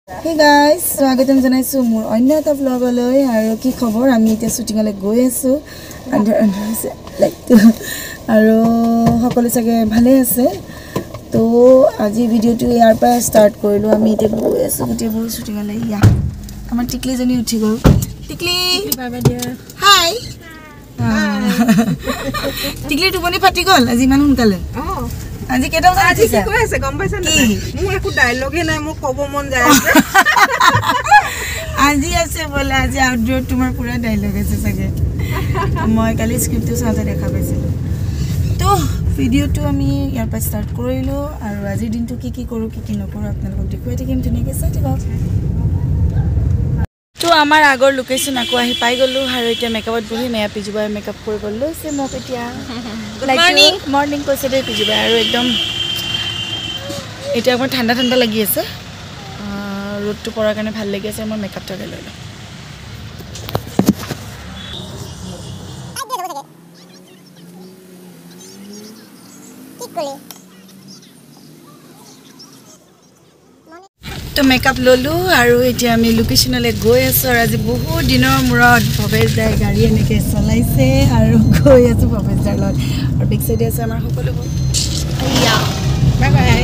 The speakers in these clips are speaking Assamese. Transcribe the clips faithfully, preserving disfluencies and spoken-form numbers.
Hey guys, স্বাগতম জনাইছো মোৰ অন্য এটা ব্লগলৈ আৰু কি খবৰ আমি এতিয়া শুটিংলৈ গৈ আছো আন্ডাৰ আন্ডাৰ আছে লাইক আৰু সকলো চাগে ভালে আছে তো আজি ভিডিওটো ইয়াৰ পৰা ষ্টাৰ্ট কৰিলো আমি এতিয়া গৈ আছো গোটেই বহুত শুটিংলৈ ইয়া আমাৰ টিকলি জনি উঠি গল টিকলি বাবা দিয়া হাই টিকলি টোপনি ফাটি গল আজি ইমান সোনকালে অ আজি কেটা বজাত আজি কি কৈ আছে গম পাইছা না মোৰ একো ডায়লগে নাই মোৰ কব মন যায় আছে আজি আছে বলে আজি আউটডোৰ তোমাৰ পুৰা ডায়লগ আছে সাগে মই কালি স্ক্ৰিপ্টটো চাওঁতে দেখা পাইছিলো তো ভিডিওটো আমি ইয়াৰ পৰা ষ্টাৰ্ট কৰিলো আৰু আজি দিনটো কি কি কৰো কি কি নকৰো আপোনালোকক দেখুৱাই থাকিম ধুনীয়াকৈ চাই থাকক তো আমাৰ আগৰ লোকেশন আকৌ আহি পাই গলো আৰু এতিয়া মেকআপত বহি মেয়া পিজুবাই মেকআপ কৰি গল লৈছে মোক এতিয়া গুড মৰ্নিং মৰ্নিং কৈছে দে পিজুবাই আৰু একদম এতিয়া মোৰ ঠাণ্ডা ঠাণ্ডা লাগি আছে ৰ'দটো পৰাৰ কাৰণে ভাল লাগি আছে মই মেকআপটো লৈ ললো তো মেকআপ ললো আৰু এতিয়া আমি লোকেশনলৈ গৈ আছো আৰু আজি বহুত দিনৰ মূৰত ভৱেশ দাই গাড়ী এনেকে চলাইছে আৰু গৈ আছো ভৱেশ দাৰ লগত আৰু বিগ সাইডে আছে আমাৰ সকলোবোৰ আইয়া বাই বাই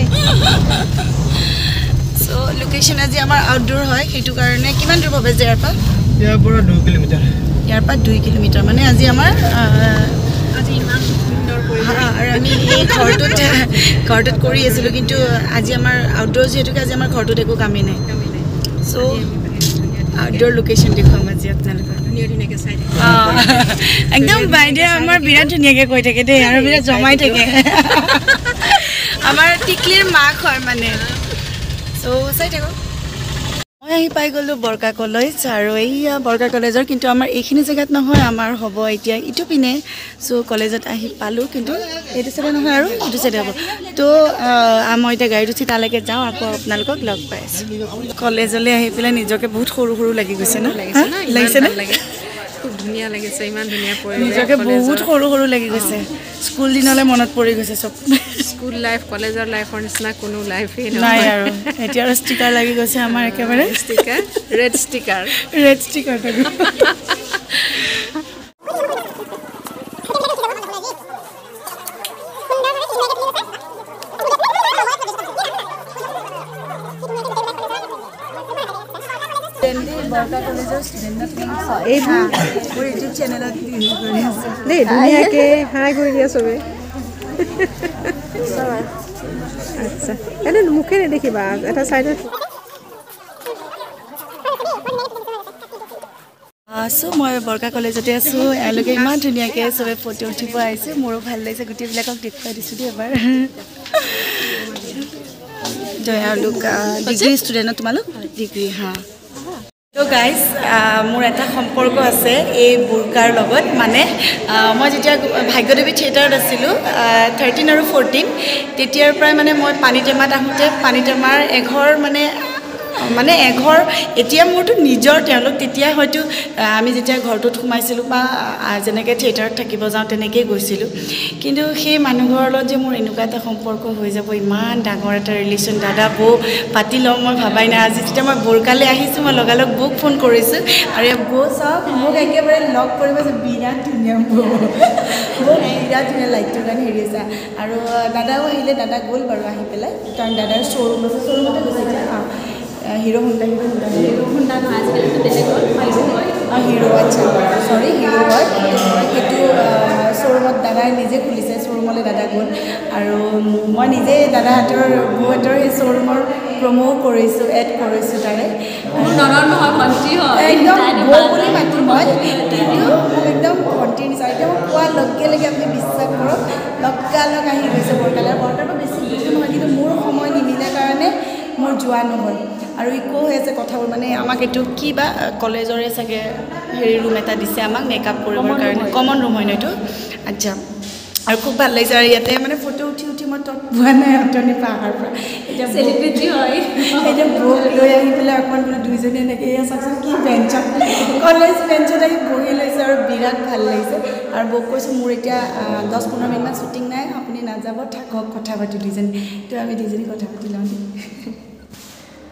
সো লোকেশন আজি আমাৰ আউটডোৰ হয় সেইটো কাৰণে কিমান দূৰ ভৱেশ দাৰ পৰা ইয়াৰ পৰা দুই কিলোমিটাৰ ইয়াৰ পৰা দুই কিলোমিটাৰ মানে আজি আমাৰ আজি ইমান সুন্দৰ কৰি আৰু আমি এই ঘৰটোত ঘৰটোত কৰি আছিলো কিন্তু আজি আমাৰ আউটডোৰ যেহেতু আজি আমাৰ ঘৰটোত একো কামেই নাই সো আউটডোৰ লোকেশন দেখুৱাম আজি আপোনালোকক ধুনীয়া ধুনীয়াকৈ চাই থাকে একদম বাইদেউ আমাৰ বিৰাট ধুনীয়াকৈ কৈ থাকে দেই আৰু বিৰাট জমাই থাকে আমাৰ টিকলিৰ মাক হয় মানে সো চাই থাকো মই আহি পাই গলো বৰকা কলেজ আৰু এইয়া বৰকা কলেজৰ কিন্তু আমাৰ এইখিনি জেগাত নহয় আমাৰ হ'ব এতিয়া ইটো পিনে সো কলেজত আহি পালো কিন্তু এইটো সাইডে নহয় আৰু ইটো সাইডে হ'ব তো মই এতিয়া গাড়ীত উঠি তালৈকে যাওঁ আকৌ আপোনালোকক লগ পাই আছো কলেজলৈ আহি পেলাই নিজকে বহুত সৰু সৰু লাগি গৈছে ন লাগিছে না খুব ধুনীয়া লাগিছে ইমান ধুনীয়া পৰি নিজকে বহুত সৰু সৰু লাগি গৈছে স্কুল দিনলৈ মনত পৰি গৈছে সব স্কুল লাইফ কলেজৰ লাইফৰ নিচিনা কোনো লাইফেই নাই আৰু এতিয়া ষ্টিকাৰ লাগি গৈছে আমাৰ একেবাৰে sticker red sticker red sticker বৰকা কলেজৰ ষ্টুডেণ্ট এই মোৰ ইউটিউব চেনেলত দেই ধুনীয়াকৈ হাই কৰি দিয়া চবে আচ্ছা এনে মুখে নেদেখিবা এটা চাইডত আছো মই বৰকা কলেজতে আছো এওঁলোকে ইমান ধুনীয়াকৈ চবে ফটো উঠিব আহিছে মোৰো ভাল লাগিছে গোটেইবিলাকক দেখুৱাই দিছোঁ দেই এবাৰ এওঁলোক ডিগ্ৰী ষ্টুডেণ্ট তোমালোক ডিগ্ৰী হা তো গাইজ মোৰ এটা সম্পৰ্ক আছে এই বুৰকাৰ লগত মানে মই যেতিয়া ভাগ্যদেৱী থিয়েটাৰত আছিলোঁ থাৰ্টিন আৰু ফৰ্টিন তেতিয়াৰ পৰাই মানে মই পানীটেমাত আহোঁতে পানীটেমাৰ এঘৰ মানে মানে এঘৰ এতিয়া মোৰতো নিজৰ তেওঁলোক তেতিয়া হয়তো আমি যেতিয়া ঘৰটোত সোমাইছিলোঁ বা যেনেকৈ থিয়েটাৰত থাকিব যাওঁ তেনেকৈয়ে গৈছিলোঁ কিন্তু সেই মানুহঘৰৰ লগত যে মোৰ এনেকুৱা এটা সম্পৰ্ক হৈ যাব ইমান ডাঙৰ এটা ৰিলেশ্যন দাদা বৌ পাতি লওঁ মই ভাবাই নাই আজি যেতিয়া মই বৰকালৈ আহিছোঁ মই লগালগ বৌক ফোন কৰিছোঁ আৰু বৌ চাওক মোক একেবাৰে লগ কৰিব যে বিৰাট ধুনীয়া বৌ বৌ বিৰাট ধুনীয়া লাইটটোৰ কাৰণে হেৰি আছে আৰু দাদাও আহিলে দাদা গ'ল বাৰু আহি পেলাই কাৰণ দাদাৰ শ্ব'ৰুম আছে শ্ব'ৰুমতে গৈছে এতিয়া Hero Honda Hero Honda Hero Honda নহয় আজিকালিতো বেলেগ হ'ল অঁ হিৰো আচ্ছা চৰি হিৰো হয় সেইটো শ্ব'ৰুমত দাদাই নিজে খুলিছে শ্ব'ৰুমলৈ দাদা গ'ল আৰু মই নিজে দাদাহঁতৰ বৌহঁতৰ সেই শ্ব'ৰুমৰ প্ৰমো কৰিছোঁ এড কৰিছোঁ তাৰে নৰম নহয় ভণ্টি হয় একদম বৌ বুলি মাতিম মই কিন্তু মোক একদম ভণ্টিৰ নিচিনা এতিয়া মই কোৱাৰ লগে লগে আপুনি বিশ্বাস কৰক লগালগ আহি গৈছে বৰকালৈ বৰকালৈ বেছি দূৰ নহয় কিন্তু মোৰ সময় নিমিলে কাৰণে মোৰ যোৱা নহ'ল আৰু ইকো হৈ আছে কথাবোৰ মানে আমাক এইটো কি বা কলেজৰে চাগে হেৰি ৰুম এটা দিছে আমাক মেকআপ কৰিবৰ কাৰণে কমন ৰুম হয় ন এইটো আচ্ছা আৰু খুব ভাল লাগিছে আৰু ইয়াতে মানে ফটো উঠি উঠি মই তত পোৱা নাই অতনি পাহাৰ পৰা এতিয়া চেলিব্ৰিটি হয় এতিয়া বৌক লৈ আহি পেলাই অকণমান বোলো দুইজনী এনেকৈ এয়া চাওকচোন কি বেঞ্চত কলেজ বেঞ্চত আহি বহি লৈছে আৰু বিৰাট ভাল লাগিছে আৰু বৌক কৈছোঁ মোৰ এতিয়া দহ পোন্ধৰ মিনিটমান শ্বুটিং নাই আপুনি নাযাব থাকক কথা পাতি দুইজনী তো আমি দুইজনী কথা পাতি লওঁ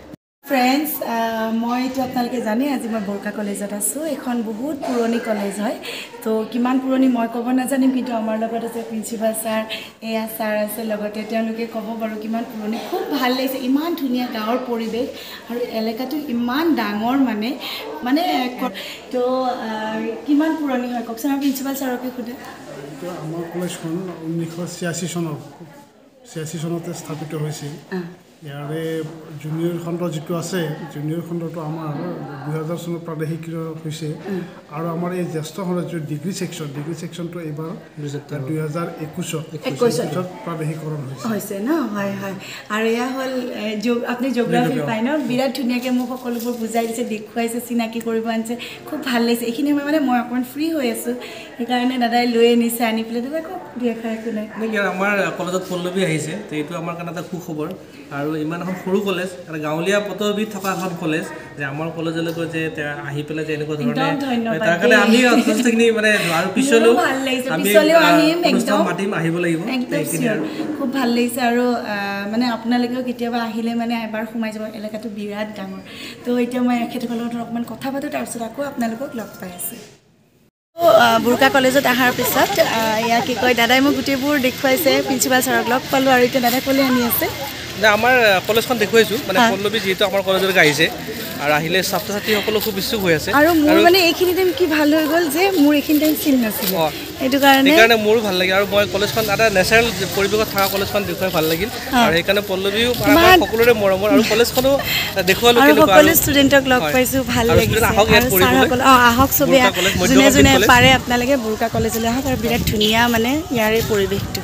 ফ্ৰেণ্ডছ মইতো আপোনালোকে জানে আজি মই বৰকা কলেজত আছোঁ এখন বহুত পুৰণি কলেজ হয় তো কিমান পুৰণি মই ক'ব নাজানিম কিন্তু আমাৰ লগত আছে প্ৰিন্সিপাল ছাৰ এয়া ছাৰ আছে লগতে তেওঁলোকে ক'ব বাৰু কিমান পুৰণি খুব ভাল লাগিছে ইমান ধুনীয়া গাঁৱৰ পৰিৱেশ আৰু এলেকাটো ইমান ডাঙৰ মানে মানে তো কিমান পুৰণি হয় কওকচোন আৰু প্ৰিন্সিপাল ছাৰকে সোধে আমাৰ কলেজখন ঊনৈছশ ছিয়াশী চনত ছিয়াশী চনতে স্থাপিত হৈছিল ইয়াৰে জুনিয়ৰ খণ্ড যিটো আছে জুনিয়ৰ খণ্ডটো আমাৰ দুহেজাৰ চনত প্ৰাদেশিকৃত হৈছে আৰু আমাৰ এই জ্যেষ্ঠ খণ্ড যিটো ডিগ্ৰী ছেকশ্যন ডিগ্ৰী ছেকশ্যনটো এইবাৰ দুহেজাৰ একৈছত একৈছত প্ৰাদেশিকৰণ হৈছে হৈছে ন হয় হয় আৰু এয়া হ'ল আপুনি জিঅ'গ্ৰাফি পায় ন বিৰাট ধুনীয়াকৈ মোক সকলোবোৰ বুজাই দিছে দেখুৱাইছে চিনাকি কৰিব আনিছে খুব ভাল লাগিছে এইখিনি সময় মানে মই অকণমান ফ্ৰী হৈ আছোঁ সেইকাৰণে দাদাই লৈ আনিছে আনি পেলাই দাদা খুব দুই এষাৰ একো নাই আমাৰ কলেজত পল্লৱী আহিছে তো এইটো আমাৰ কাৰণে এটা সুখবৰ আৰু ইমান এখন সৰু কলেজ এটা গাঁৱলীয়া পটভূমিত থকা এখন কলেজ যে আমাৰ কলেজলৈ গৈ যে আহি পেলাই যে এনেকুৱা ধৰণে তাৰ কাৰণে আমি যথেষ্টখিনি মানে আৰু পিছলৈও আমি মাতিম আহিব লাগিব খুব ভাল লাগিছে আৰু মানে আপোনালোকেও কেতিয়াবা আহিলে মানে এবাৰ সোমাই যাব এলেকাটো বিৰাট ডাঙৰ তো এতিয়া মই এখেতসকলৰ লগত অকণমান কথা পাতোঁ তাৰপিছত আকৌ আপোনালোকক লগ পাই আছোঁ বুৰকা কলেজত অহাৰ পিছত ইয়াৰ কি কয় দাদাই মোক গোটেইবোৰ দেখুৱাইছে প্ৰিন্সিপাল ছাৰক লগ পালোঁ আৰু এতিয়া দাদাই ক'লে আনি আছে আমাৰ কলেজখন দেখুৱাইছোঁ মানে পল্লৱী যিহেতু আমাৰ কলেজলৈকে আহিছে আৰু আহিলে ছাত্ৰ ছাত্ৰীসকলো খুব ইচ্ছুক হৈ আছে আৰু মোৰ মানে এইখিনি টাইম কি ভাল হৈ গ'ল যে মোৰ এইখিনি টাইম চিন নাছিলে সেইটো কাৰণে সেইকাৰণে মোৰো ভাল লাগে আৰু মই কলেজখন এটা নেচাৰেল পৰিৱেশত থকা কলেজখন দেখুৱাই ভাল লাগিল আৰু সেইকাৰণে পল্লৱীও সকলোৰে মৰমৰ আৰু কলেজখনো দেখুৱালোঁ সকলো ষ্টুডেণ্টক লগ পাইছোঁ ভাল লাগিছে অঁ আহক চবেই যোনে যোনে পাৰে আপোনালোকে বুৰকা কলেজলৈ আহক আৰু বিৰাট ধুনীয়া মানে ইয়াৰে পৰিৱেশটো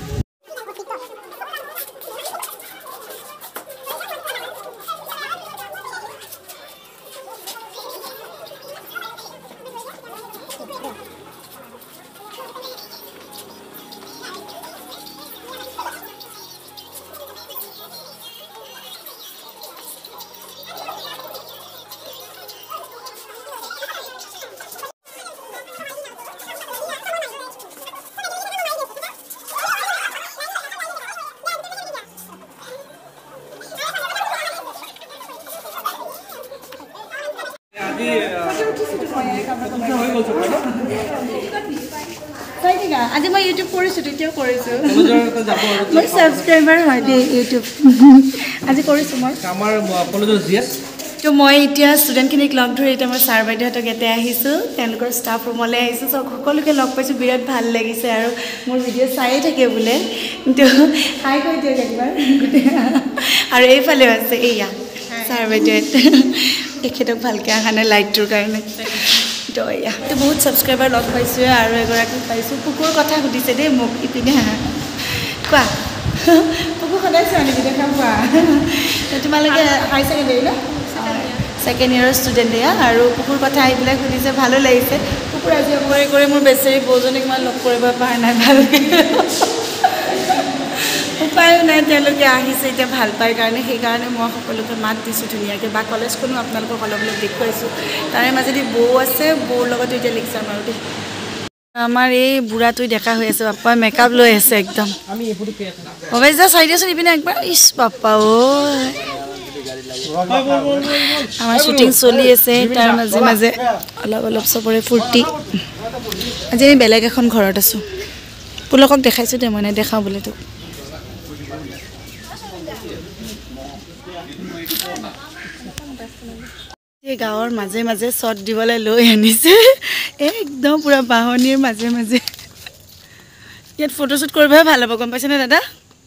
আজি মই ইউটিউব কৰিছোঁ তেতিয়াও কৰিছোঁ মই ছাবস্ক্ৰাইবাৰ হয় দেই ইউটিউব আজি কৰিছোঁ মই আমাৰ কলেজৰ জিএছ তো মই এতিয়া ষ্টুডেণ্টখিনিক লগ ধৰি এতিয়া মই ছাৰ বাইদেউহঁতক ইয়াতে আহিছোঁ তেওঁলোকৰ ষ্টাফ ৰুমলৈ আহিছোঁ চব সকলোকে লগ পাইছোঁ বিৰাট ভাল লাগিছে আৰু মোৰ ভিডিঅ' চায়ে থাকে বোলে তো হাই কৈ দিয়ক একবাৰ আৰু এইফালেও আছে এয়া ছাৰ বাইদেউহঁত তেখেতক ভালকৈ অহা নাই লাইটটোৰ কাৰণে তো এয়া তো বহুত ছাবস্ক্ৰাইবাৰ লগ পাইছোঁ আৰু এগৰাকীক পাইছোঁ কুকুৰ কথা সুধিছে দেই মোক ইপিনে কোৱা কুকুৰ সদায় চোৱা নেকি দেখা পোৱা তোমালোকে হাই ছেকেণ্ডেৰী ন ছেকেণ্ড ইয়েৰৰ ষ্টুডেণ্ট এয়া আৰু কুকুৰ কথা আহি পেলাই সুধিছে ভালো লাগিছে কুকুৰ আজি অকবাৰী কৰি মোৰ বেচেৰী বৌজনীক মই লগ কৰিব পৰা নাই ভালকৈ উপায়ো নাই তেওঁলোকে আহিছে এতিয়া ভাল পায় কাৰণে সেইকাৰণে মই সকলোকে মাত দিছোঁ ধুনীয়াকৈ বা কলেজখনো আপোনালোকক অলপ অলপ দেখুৱাইছোঁ তাৰে মাজেদি বৌ আছে বৌৰ লগতো এতিয়া লেকচাৰ মাৰোঁ দেই আমাৰ এই বুঢ়াটো ডেকা হৈ আছে বাপ্পা মেকআপ লৈ আছে একদম ভৱেশ দা চাই দিয়াচোন ইপিনে একবাৰ ইছ বাপ্পা অ' আমাৰ শ্বুটিং চলি আছে তাৰ মাজে মাজে অলপ অলপ চবৰে ফূৰ্তি আজি আমি বেলেগ এখন ঘৰত আছোঁ পুলকক দেখাইছোঁ দে মই নাই দেখাওঁ বোলে তোক এই গাঁৱৰ মাজে মাজে শ্বট দিবলৈ লৈ আনিছে একদম পুৰা বাহনীৰ মাজে মাজে ইয়াত ফটোশ্বুট কৰিবহে ভাল হ'ব গম পাইছেনে দাদা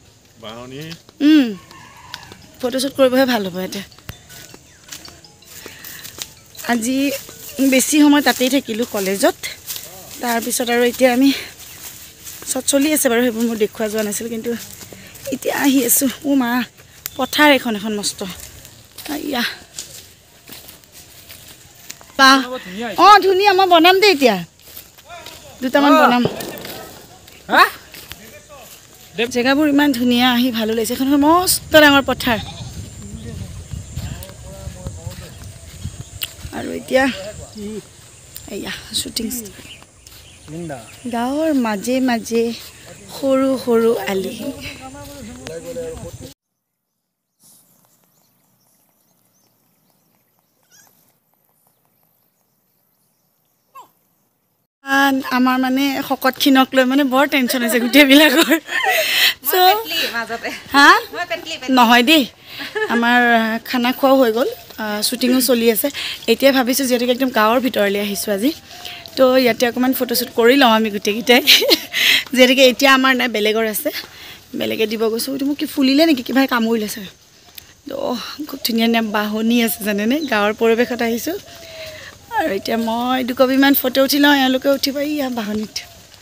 ফটোশ্বুট কৰিবহে ভাল হ'ব এতিয়া আজি বেছি সময় তাতেই থাকিলোঁ কলেজত তাৰপিছত আৰু এতিয়া আমি শ্বট চলি আছে বাৰু সেইবোৰ মোৰ দেখুওৱা যোৱা নাছিল কিন্তু এতিয়া আহি আছোঁ অ' মা পথাৰ এখন এখন মস্ত ইয়া অঁ ধুনীয়া মই বনাম দেই এতিয়া দুটামান বনাম জেগাবোৰ ইমান ধুনীয়া আহি ভালো লাগিছে এখন মস্ত ডাঙৰ পথাৰ আৰু এতিয়া এয়া শ্বুটিং গাঁৱৰ মাজে মাজে সৰু সৰু আলি আমাৰ মানে শকত ক্ষীণক লৈ মানে বৰ টেনশ্যন হৈছে গোটেইবিলাকৰ চ' হা নহয় দেই আমাৰ খানা খোৱাও হৈ গ'ল শ্বুটিঙো চলি আছে এতিয়া ভাবিছোঁ যিহেতুকে একদম গাঁৱৰ ভিতৰলৈ আহিছোঁ আজি তো ইয়াতে অকণমান ফটোশ্বুট কৰি লওঁ আমি গোটেইকেইটাই যিহেতুকে এতিয়া আমাৰ নাই বেলেগৰ আছে বেলেগে দিব গৈছোঁ এইটো মোক কি ফুলিলে নেকি কিবা কামুৰিলে চাগে তো খুব ধুনীয়া ধুনীয়া বাহনি আছে জানেনে গাঁৱৰ পৰিৱেশত আহিছোঁ আৰু এতিয়া মই দুকপিমান ফটো উঠি লওঁ এওঁলোকে উঠিব ইয়া বাহনিত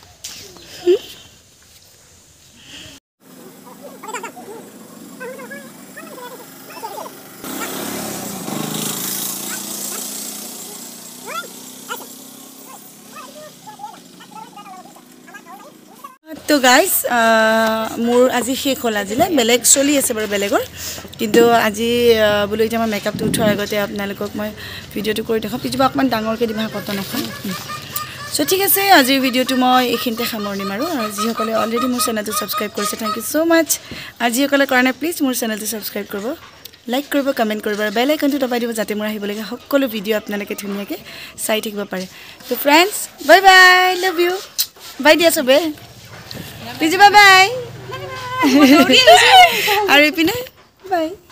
তো গাইজ মোৰ আজি শেষ হ'ল আজিলে বেলেগ চলি আছে বাৰু বেলেগৰ কিন্তু আজি বোলো এতিয়া মই মেকআপটো উঠোৱাৰ আগতে আপোনালোকক মই ভিডিঅ'টো কৰি দেখাম পিছবা অকণমান ডাঙৰকৈ দিবা কটন এখন চ' ঠিক আছে আজিৰ ভিডিঅ'টো মই এইখিনিতে সামৰণি মাৰোঁ আৰু যিসকলে অলৰেডি মোৰ চেনেলটো ছাবস্ক্ৰাইব কৰিছে থেংক ইউ ছ' মাছ আৰু যিসকলে কৰা নাই প্লিজ মোৰ চেনেলটো ছাবস্ক্ৰাইব কৰিব লাইক কৰিব কমেণ্ট কৰিব আৰু বেল আইকনটো দবাই দিব যাতে মোৰ আহিবলগীয়া সকলো ভিডিঅ' আপোনালোকে ধুনীয়াকৈ চাই থাকিব পাৰে তো friends bye bye love you বাই দিয়া চবে Bye bye. Are you pinay? Bye.